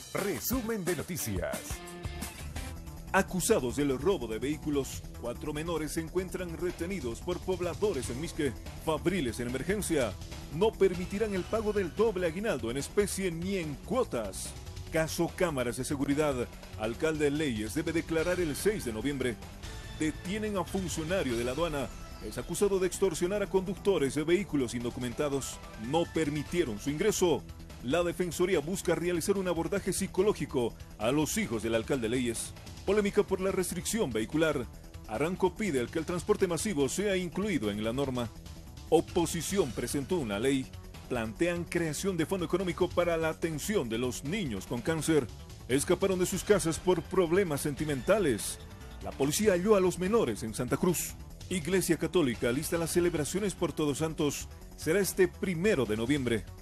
Resumen de noticias. Acusados del robo de vehículos, 4 menores se encuentran retenidos por pobladores en Misque. Fabriles en emergencia no permitirán el pago del doble aguinaldo en especie ni en cuotas. Caso cámaras de seguridad. Alcalde Leyes debe declarar el 6 de noviembre. Detienen a funcionario de la aduana. Es acusado de extorsionar a conductores de vehículos indocumentados. No permitieron su ingreso. La Defensoría busca realizar un abordaje psicológico a los hijos del alcalde Leyes. Polémica por la restricción vehicular. Arranco pide que el transporte masivo sea incluido en la norma. Oposición presentó una ley. Plantean creación de fondo económico para la atención de los niños con cáncer. Escaparon de sus casas por problemas sentimentales. La policía halló a los menores en Santa Cruz. Iglesia Católica lista las celebraciones por Todos Santos. Será este 1 de noviembre.